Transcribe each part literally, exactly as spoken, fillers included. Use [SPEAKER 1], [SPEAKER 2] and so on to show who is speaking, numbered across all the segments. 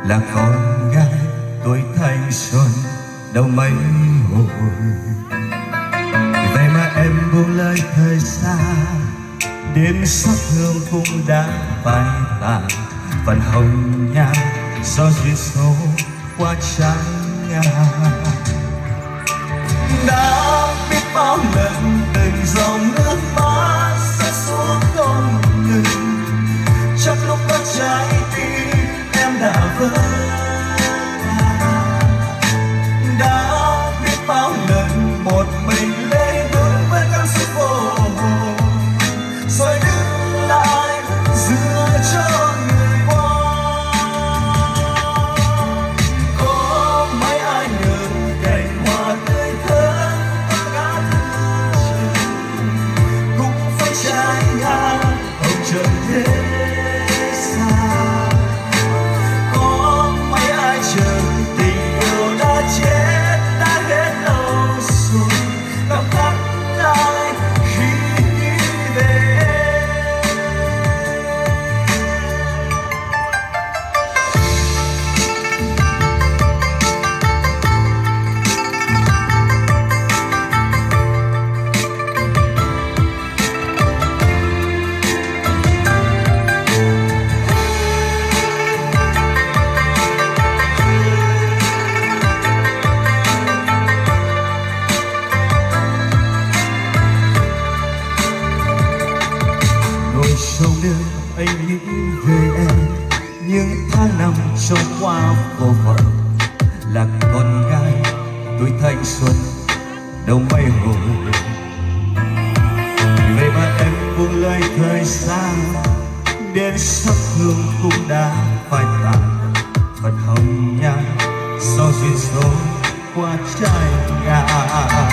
[SPEAKER 1] là con gái tuổi thanh xuân đâu mấy hồi. Vậy mà em buông lời thời gian, đêm xót thương cũng đã phai tàn. Phần hồng nhan do duyên số qua trái ngang. Đã biết bao lần từng dòng nước mắt sẽ xuống không ngừng, chắc lúc đó trái tim em đã vỡ. Đã biết bao lần một mình lên bước với cảm xúc vô hồn, rồi đứng lại dựa cho người qua. Có mấy ai ngờ cành hoa tươi thơm ta đã thương chừng, cũng phải trái ngang hồng trần thế xa. Có mấy ai chờ tình yêu đã chết, đã hết lâu rồi, cảm thắt lại khi nghĩ về em. Ngồi sau đường anh nghĩ về em, những tháng năm trôi qua vô vọng, là con gái tuổi thanh xuân đâu mấy hồi. Vậy mà em buông lời thời gian, đến sắc hương cũng đã phai tàn. Phần hồng nhan do duyên số qua trái ngang.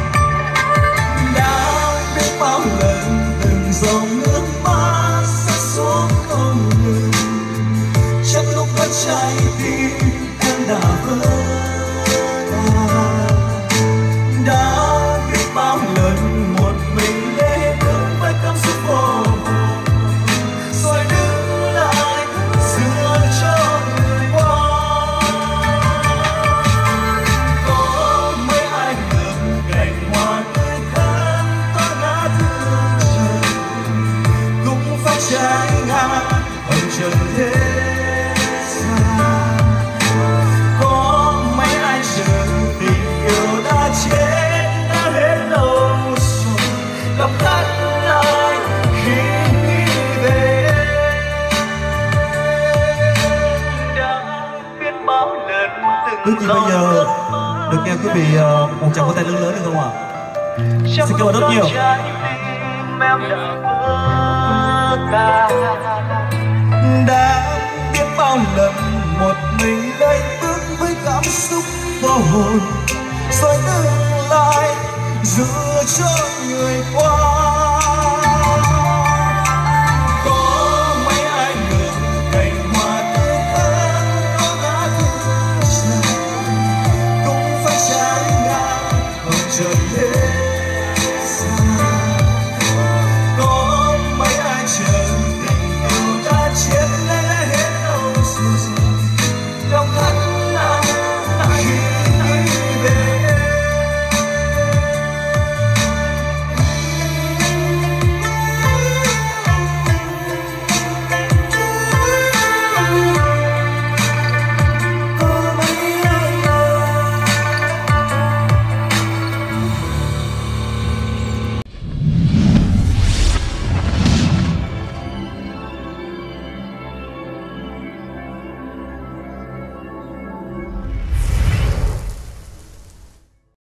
[SPEAKER 1] Đã biết bao lần từng dòng nước mắt sẽ xuống không ngừng, chắc lúc đó trái tim em đã vỡ. Đã biết bao lần một mình lê bước với cảm xúc vô hồn, rồi đứng lại dựa cho người qua. Có mấy ai ngờ cành hoa tươi thắm ta đã thương chừng, cũng phải trái ngang hồng trần thế xa. Có mấy ai chờ tình yêu đã chết, đã hết lâu rồi, gặp thắt lại khi nghĩ về em. Đã biết bao lần từng
[SPEAKER 2] Ước gì bây giờ được nghe quý vị uh, một tràng vỗ tay lớn lớn được không ạ? Xin cảm ơn rất nhiều.
[SPEAKER 1] Đã biết bao lần một mình lấy bước với cảm xúc vô hồn, rồi đứng lại dựa cho người qua.